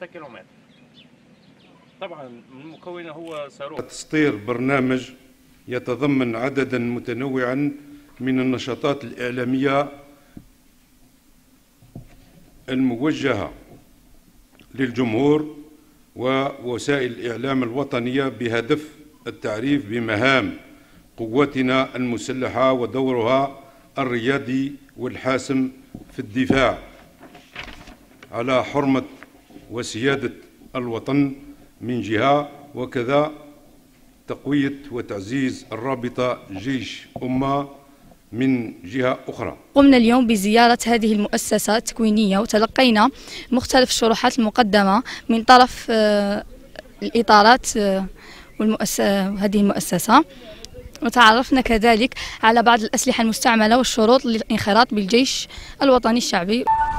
6 كيلومتر. طبعا المكون هو صاروخ. تسطير برنامج يتضمن عددا متنوعا من النشاطات الإعلامية الموجهة للجمهور ووسائل الإعلام الوطنية بهدف التعريف بمهام قواتنا المسلحة ودورها الريادي والحاسم في الدفاع على حرمة وسيادة الوطن من جهة، وكذا تقوية وتعزيز الرابطة جيش أمة من جهة أخرى. قمنا اليوم بزيارة هذه المؤسسة التكوينية وتلقينا مختلف الشروحات المقدمة من طرف الإطارات هذه المؤسسة، وتعرفنا كذلك على بعض الأسلحة المستعملة والشروط للانخراط بالجيش الوطني الشعبي.